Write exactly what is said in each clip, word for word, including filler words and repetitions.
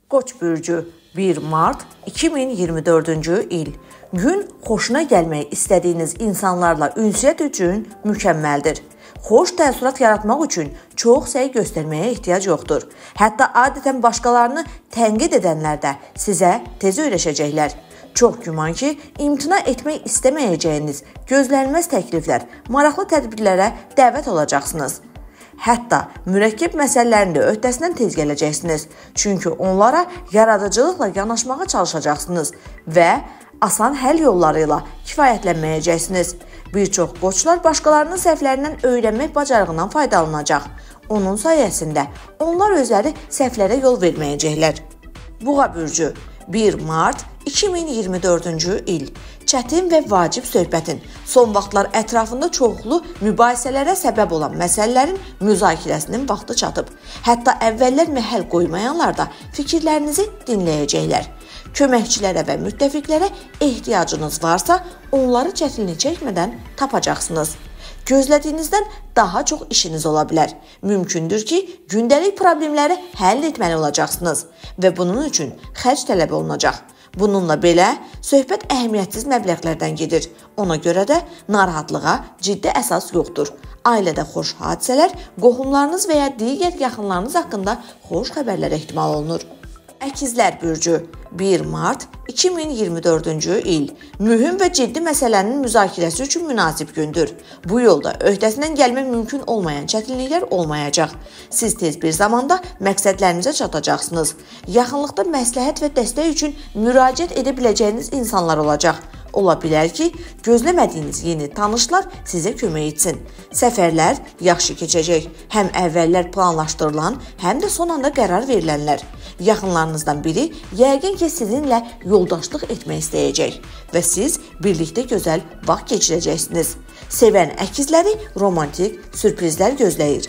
Qoç bürcü bir mart iki min iyirmi dördüncü il. Gün xoşuna gəlmək istədiyiniz insanlarla ünsiyyət üçün mükəmməldir. Xoş təəssürat yaratmaq üçün çox səy göstərməyə ehtiyac yoxdur. Hətta adətən başqalarını tənqid edənlər də sizə tez öyrəşəcəklər. Çox güman ki, imtina etmək istəməyəcəyiniz gözlənilməz təkliflər, maraqlı tədbirlərə dəvət olacaqsınız. Hətta mürəkkəb məsələlərin də öhdəsindən tez gələcəksiniz. Çünki onlara yaradıcılıqla yanaşmağa çalışacaqsınız və asan həll yolları ilə kifayətlənməyəcəksiniz. Bir çox qoçlar başqalarının səhvlərindən öyrənmək bacarığından faydalanacaq. Onun sayəsində onlar özləri səhvlərə yol verməyəcəklər. Buğa bürcü bir mart iki min iyirmi dördüncü il. Çətin və vacib söhbətin, son vaxtlar ətrafında çoxlu mübahisələrə səbəb olan məsələlərin müzakirəsinin vaxtı çatıb. Hətta əvvəllər məhəl qoymayanlar da fikirlərinizi dinləyəcəklər. Köməkçilərə və müttəfiqlərə ehtiyacınız varsa, onları çətinlik çəkmədən tapacaqsınız. Gözlədiyinizdən daha çox işiniz ola bilər. Mümkündür ki, gündəlik problemləri həll etməli olacaqsınız və bunun üçün xərc tələb olunacaq. Bununla belə, söhbət əhəmiyyətsiz məbləğlərdən gedir. Ona görə də narahatlığa ciddi əsas yoxdur. Ailədə xoş hadisələr, qohumlarınız və ya digər yaxınlarınız haqqında xoş xəbərlər ehtimal olunur. Əkizlər bürcü bir mart iki min iyirmi dördüncü il. Mühüm və ciddi məsələnin müzakirəsi üçün münasib gündür. Bu yolda öhdəsindən gəlmək mümkün olmayan çətinliklər olmayacaq. Siz tez bir zamanda məqsədlərinizə çatacaqsınız. Yaxınlıqda məsləhət və dəstək üçün müraciət edə biləcəyiniz insanlar olacaq. Ola bilər ki, gözləmədiyiniz yeni tanışlar sizə kömək etsin. Səfərlər yaxşı keçəcək. Həm əvvəllər planlaşdırılan, həm də son anda qərar verilənlər. Yaxınlarınızdan biri yəqin ki, sizinlə yoldaşlıq etmək istəyəcək və siz birlikdə gözəl vaxt keçirəcəksiniz. Sevən əkizləri romantik sürprizlər gözləyir.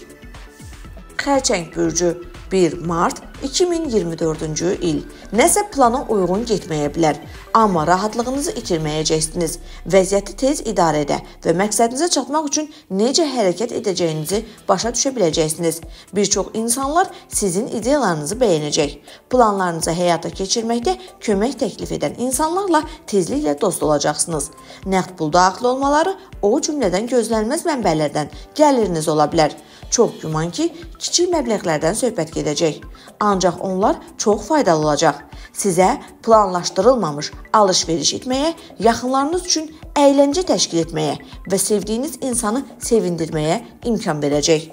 Xərçəng bürcü bir mart iki min iyirmi dördüncü il. Nəsə plana uyğun getməyə bilər, amma rahatlığınızı itirməyəcəksiniz. Vəziyyəti tez idarə edə və məqsədinizə çatmaq üçün necə hərəkət edəcəyinizi başa düşə biləcəksiniz. Bir çox insanlar sizin ideyalarınızı bəyənəcək. Planlarınızı həyata keçirməkdə kömək təklif edən insanlarla tezliklə dost olacaqsınız. Nəqd pul daxil olmaları o cümlədən gözlənilməz mənbələrdən gəliriniz ola bilər. Çox güman ki, kiçik məbləğlərdən söhbət gedəcək. Ancaq onlar çox faydalı olacaq. Sizə planlaşdırılmamış alış-veriş etməyə, yaxınlarınız üçün əyləncə təşkil etməyə və sevdiyiniz insanı sevindirməyə imkan verəcək.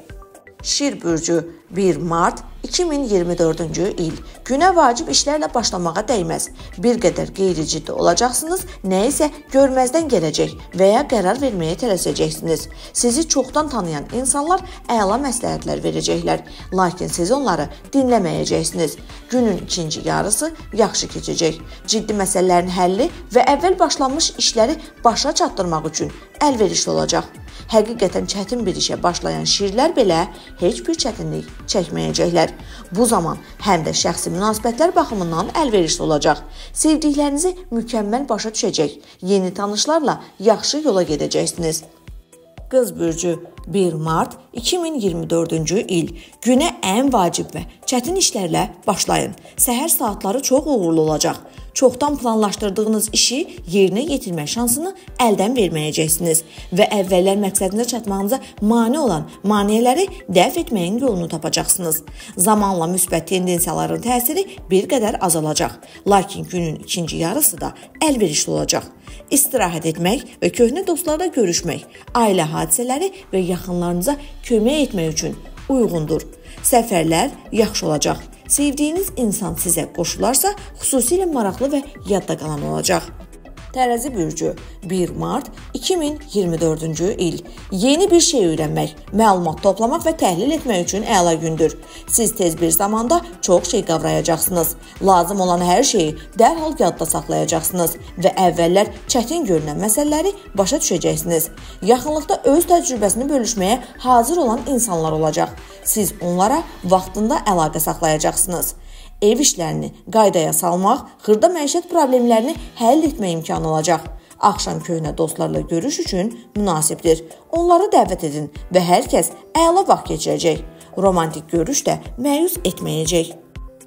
Şir bürcü bir mart iki min iyirmi dördüncü il. Günə vacib işlərlə başlamağa dəyməz. Bir qədər qeyri-ciddi olacaqsınız, nə isə görməzdən gələcək və ya qərar verməyə tələsəcəksiniz. Sizi çoxdan tanıyan insanlar əla məsləhətlər verəcəklər, lakin siz onları dinləməyəcəksiniz. Günün ikinci yarısı yaxşı keçəcək. Ciddi məsələlərin həlli və əvvəl başlanmış işləri başa çatdırmaq üçün əlverişli olacaq. Həqiqətən çətin bir işə başlayan şirlər belə heç bir çətinlik çəkməyəcəklər. Bu zaman həm də şəxsi münasibətlər baxımından əlverişli olacaq. Sevdiklərinizi mükəmməl başa düşəcək, yeni tanışlarla yaxşı yola gedəcəksiniz. Qız bürcü bir mart iki min iyirmi dördüncü il. Günə ən vacib və çətin işlərlə başlayın. Səhər saatları çox uğurlu olacaq. Çoxdan planlaşdırdığınız işi yerinə yetirmək şansını əldən verməyəcəksiniz və əvvəllər məqsədinizə çatmağınıza mane olan maneələri dəf etməyin yolunu tapacaqsınız. Zamanla müsbət tendensiyaların təsiri bir qədər azalacaq, lakin günün ikinci yarısı da əlverişli olacaq. İstirahət etmək və köhnə dostlarla görüşmək, ailə hadisələri və yaxınlarınıza kömək etmək üçün uyğundur. Səfərlər yaxşı olacaq. Sevdiyiniz insan sizə qoşularsa, xüsusilə maraqlı və yadda qalan olacaq. Tərəzi bürcü bir mart iki min iyirmi dördüncü il. Yeni bir şey öyrənmək, məlumat toplamaq və təhlil etmək üçün əla gündür. Siz tez bir zamanda çox şey qavrayacaqsınız. Lazım olan hər şeyi dərhal yadda saxlayacaqsınız və əvvəllər çətin görünən məsələləri başa düşəcəksiniz. Yaxınlıqda öz təcrübəsini bölüşməyə hazır olan insanlar olacaq. Siz onlara vaxtında əlaqə saxlayacaqsınız. Ev işlərini qaydaya salmaq, xırda məişət problemlərini həll etmə imkanı olacaq. Axşam köhnə dostlarla görüş üçün münasibdir. Onları dəvət edin və hər kəs əla vaxt keçirəcək. Romantik görüş də məyus etməyəcək.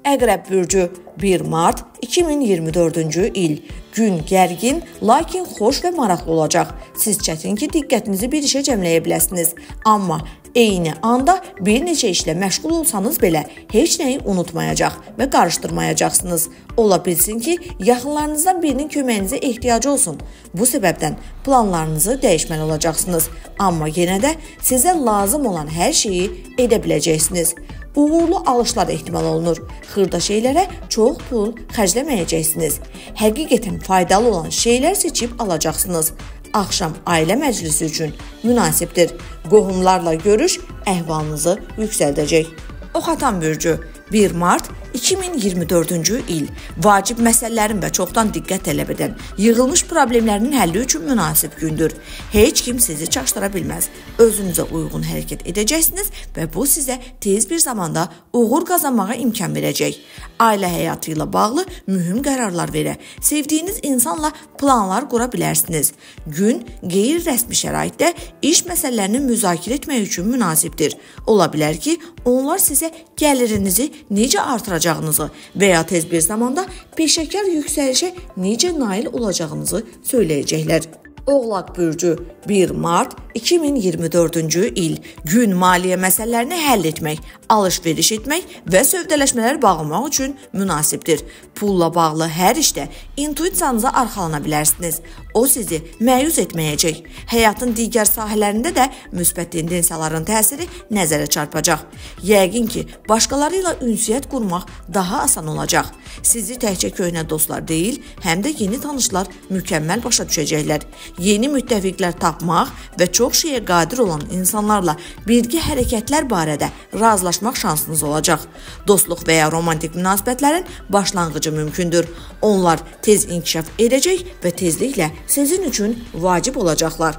Əqrəb bürcü bir mart iki min iyirmi dördüncü il. Gün gərgin, lakin xoş və maraqlı olacaq. Siz çətin ki, diqqətinizi bir işə cəmləyə biləsiniz. Amma eyni anda bir neçə işlə məşğul olsanız belə heç nəyi unutmayacaq və qarışdırmayacaqsınız. Ola bilsin ki, yaxınlarınızdan birinin köməyinizə ehtiyacı olsun. Bu səbəbdən planlarınızı dəyişməli olacaqsınız. Amma yenə də sizə lazım olan hər şeyi edə biləcəksiniz. Uğurlu alışlar ehtimal olunur. Xırda şeylərə çox pul xərcləməyəcəksiniz. Həqiqətən faydalı olan şeylər seçib alacaqsınız. Axşam ailə məclisi üçün münasibdir. Qohumlarla görüş əhvalınızı yüksəldəcək. Oxatan bürcü bir mart iki min iyirmi dördüncü il. Vacib məsələlərin və çoxdan diqqət tələb edən yığılmış problemlərinin həlli üçün münasib gündür. Heç kim sizi çaşdıra bilməz. Özünüzə uyğun hərəkət edəcəksiniz və bu sizə tez bir zamanda uğur qazanmağa imkan verəcək. Ailə həyatı ilə bağlı mühüm qərarlar verə, sevdiyiniz insanla planlar qura bilərsiniz. Gün qeyri-rəsmi şəraitdə iş məsələlərini müzakirə etmək üçün münasibdir. Ola bilər ki, onlar sizə gəlirinizi necə artıracağınızı və ya tez bir zamanda peşəkar yüksəlişə necə nail olacağınızı söyləyəcəklər. Oğlaq bürcü bir mart iki min iyirmi dördüncü il. Gün maliyyə məsələlərini həll etmək, alış-veriş etmək və sövdələşmələr bağlamaq üçün münasibdir. Pulla bağlı hər işdə intuisiyanıza arxalana bilərsiniz. O sizi məyus etməyəcək. Həyatın digər sahələrində də müsbət tendensiyaların təsiri nəzərə çarpacaq. Yəqin ki, başqaları ilə ünsiyyət qurmaq daha asan olacaq. Sizi təkcə köhnə dostlar deyil, həm də yeni tanışlar mükəmməl başa düşəcəklər. Yeni müttəfiqlər tapmaq və çox şeyə qadir olan insanlarla birgə hərəkətlər barədə razılaşmaq şansınız olacaq. Dostluq və ya romantik münasibətlərin başlanğıcı mümkündür. Onlar tez inkişaf edəcək və tezliklə sizin üçün vacib olacaqlar.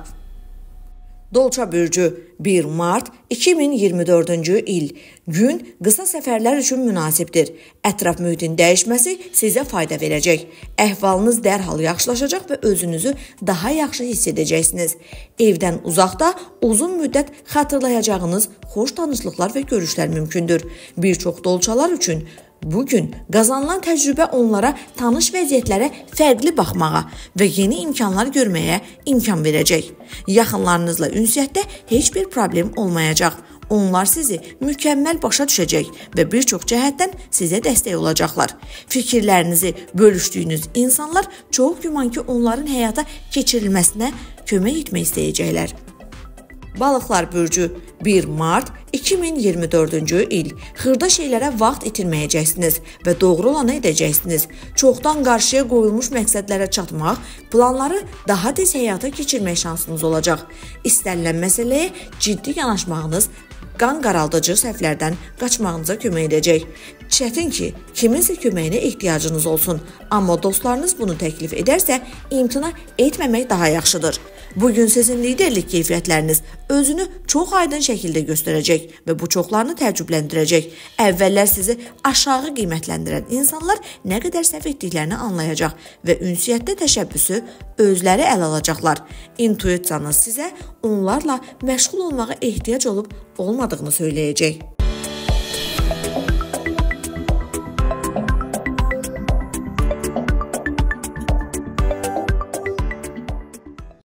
Dolça bürcü bir mart iki min iyirmi dördüncü il. Gün qısa səfərlər üçün münasibdir. Ətraf mühitin dəyişməsi sizə fayda verəcək. Əhvalınız dərhal yaxşılaşacaq və özünüzü daha yaxşı hiss edəcəksiniz. Evdən uzaqda uzun müddət xatırlayacağınız xoş tanışlıqlar və görüşlər mümkündür. Bir çox dolçalar üçün bugün qazanılan təcrübə onlara tanış vəziyyətlərə fərqli baxmağa və yeni imkanlar görməyə imkan verəcək. Yaxınlarınızla ünsiyyətdə heç bir problem olmayacaq. Onlar sizi mükəmməl başa düşəcək və bir çox cəhətdən sizə dəstək olacaqlar. Fikirlərinizi bölüşdüyünüz insanlar çox güman ki, onların həyata keçirilməsinə kömək etmək istəyəcəklər. Balıqlar bürcü bir mart iki min iyirmi dördüncü il. Xırda şeylərə vaxt itirməyəcəksiniz və doğru olanı edəcəksiniz. Çoxdan qarşıya qoyulmuş məqsədlərə çatmaq, planları daha tez həyata keçirmək şansınız olacaq. İstənilən məsələyə ciddi yanaşmağınız qan qaraldıcı səhvlərdən qaçmağınıza kömək edəcək. Çətin ki, kiminsə köməyinə ehtiyacınız olsun, amma dostlarınız bunu təklif edərsə, imtina etməmək daha yaxşıdır. Bugün sizin liderlik keyfiyyətləriniz özünü çox aydın şəkildə göstərəcək və bu çoxlarını təəccübləndirəcək. Əvvəllər sizi aşağı qiymətləndirən insanlar nə qədər səhv etdiklərini anlayacaq və ünsiyyətdə təşəbbüsü özləri əl alacaqlar. İntuisiyanız sizə onlarla məşğul olmağa ehtiyac olub olmadığını söyləyəcək.